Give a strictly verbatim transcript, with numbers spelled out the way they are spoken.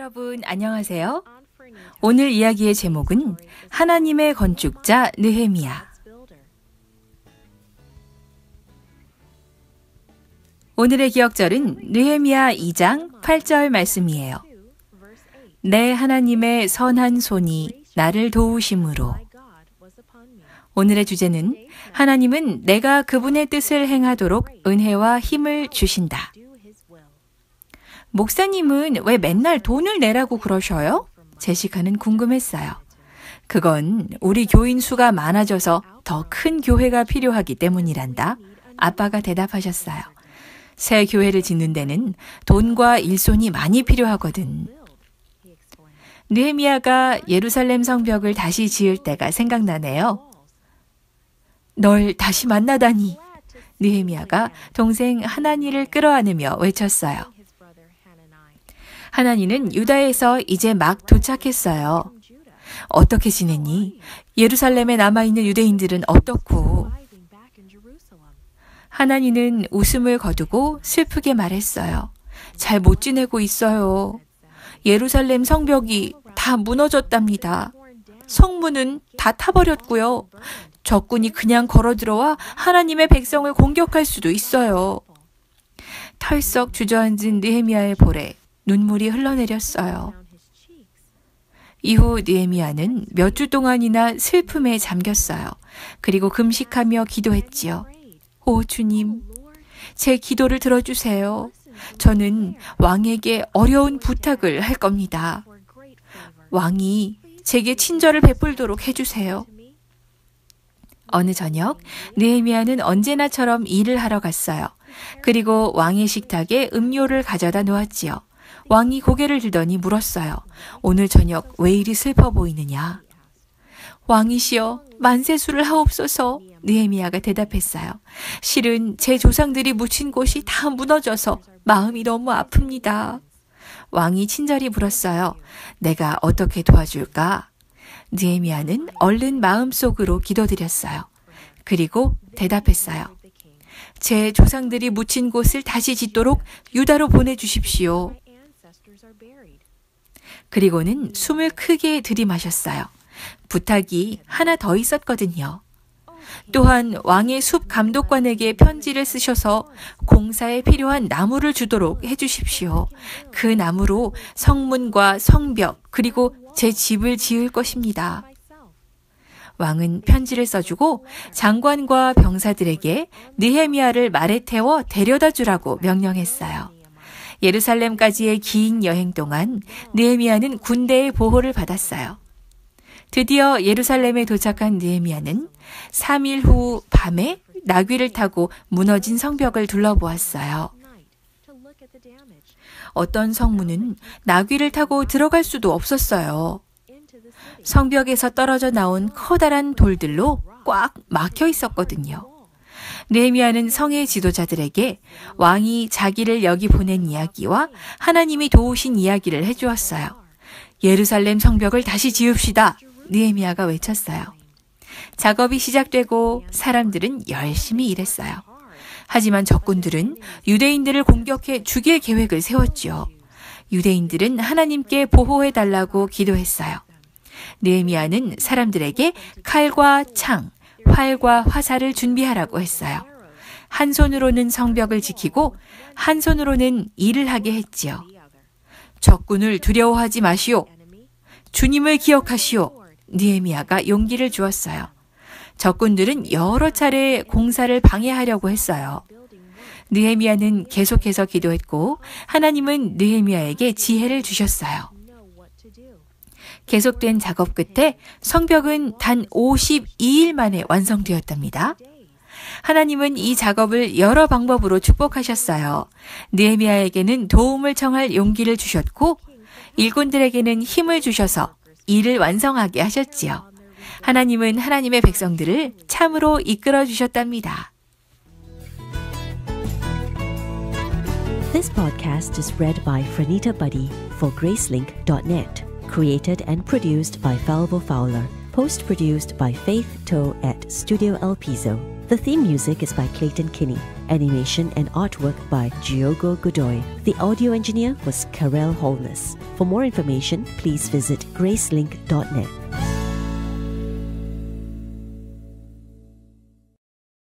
여러분 안녕하세요. 오늘 이야기의 제목은 하나님의 건축자 느헤미야. 오늘의 기억절은 느헤미야 이 장 팔 절 말씀이에요. 내 하나님의 선한 손이 나를 도우심으로. 오늘의 주제는 하나님은 내가 그분의 뜻을 행하도록 은혜와 힘을 주신다. 목사님은 왜 맨날 돈을 내라고 그러셔요? 제시카는 궁금했어요. 그건 우리 교인 수가 많아져서 더 큰 교회가 필요하기 때문이란다. 아빠가 대답하셨어요. 새 교회를 짓는 데는 돈과 일손이 많이 필요하거든. 느헤미야가 예루살렘 성벽을 다시 지을 때가 생각나네요. 널 다시 만나다니. 느헤미야가 동생 하나니를 끌어안으며 외쳤어요. 하나니는 유다에서 이제 막 도착했어요. 어떻게 지냈니? 예루살렘에 남아있는 유대인들은 어떻고? 하나니는 웃음을 거두고 슬프게 말했어요. 잘 못 지내고 있어요. 예루살렘 성벽이 다 무너졌답니다. 성문은 다 타버렸고요. 적군이 그냥 걸어 들어와 하나님의 백성을 공격할 수도 있어요. 털썩 주저앉은 느헤미야의 볼에 눈물이 흘러내렸어요. 이후 느헤미야는 몇 주 동안이나 슬픔에 잠겼어요. 그리고 금식하며 기도했지요. 오 주님, 제 기도를 들어주세요. 저는 왕에게 어려운 부탁을 할 겁니다. 왕이 제게 친절을 베풀도록 해주세요. 어느 저녁 느헤미야는 언제나처럼 일을 하러 갔어요. 그리고 왕의 식탁에 음료를 가져다 놓았지요. 왕이 고개를 들더니 물었어요. 오늘 저녁 왜 이리 슬퍼 보이느냐? 왕이시여, 만세수를 하옵소서. 느헤미야가 대답했어요. 실은 제 조상들이 묻힌 곳이 다 무너져서 마음이 너무 아픕니다. 왕이 친절히 물었어요. 내가 어떻게 도와줄까? 느헤미야는 얼른 마음속으로 기도드렸어요. 그리고 대답했어요. 제 조상들이 묻힌 곳을 다시 짓도록 유다로 보내주십시오. 그리고는 숨을 크게 들이마셨어요. 부탁이 하나 더 있었거든요. 또한 왕의 숲 감독관에게 편지를 쓰셔서 공사에 필요한 나무를 주도록 해주십시오. 그 나무로 성문과 성벽 그리고 제 집을 지을 것입니다. 왕은 편지를 써주고 장관과 병사들에게 느헤미야를 말에 태워 데려다 주라고 명령했어요. 예루살렘까지의 긴 여행 동안 느헤미야는 군대의 보호를 받았어요. 드디어 예루살렘에 도착한 느헤미야는 삼 일 후 밤에 나귀를 타고 무너진 성벽을 둘러보았어요. 어떤 성문은 나귀를 타고 들어갈 수도 없었어요. 성벽에서 떨어져 나온 커다란 돌들로 꽉 막혀 있었거든요. 느헤미야는 성의 지도자들에게 왕이 자기를 여기 보낸 이야기와 하나님이 도우신 이야기를 해주었어요. 예루살렘 성벽을 다시 지읍시다. 느헤미야가 외쳤어요. 작업이 시작되고 사람들은 열심히 일했어요. 하지만 적군들은 유대인들을 공격해 죽일 계획을 세웠지요. 유대인들은 하나님께 보호해달라고 기도했어요. 느헤미야는 사람들에게 칼과 창, 활과 화살을 준비하라고 했어요. 한 손으로는 성벽을 지키고 한 손으로는 일을 하게 했지요. 적군을 두려워하지 마시오. 주님을 기억하시오. 느헤미야가 용기를 주었어요. 적군들은 여러 차례 공사를 방해하려고 했어요. 느헤미야는 계속해서 기도했고 하나님은 느헤미야에게 지혜를 주셨어요. 계속된 작업 끝에 성벽은 단 오십이 일 만에 완성되었답니다. 하나님은 이 작업을 여러 방법으로 축복하셨어요. 느헤미야에게는 도움을 청할 용기를 주셨고 일꾼들에게는 힘을 주셔서 일을 완성하게 하셨지요. 하나님은 하나님의 백성들을 참으로 이끌어 주셨답니다. This podcast is read by Franita Buddy for Gracelink dot net. Created and produced by Falvo Fowler. Post-produced by Faith Toe at Studio El Piso. The theme music is by Clayton Kinney. Animation and artwork by Diogo Godoy. The audio engineer was Karel Holness. For more information, please visit gracelink dot net.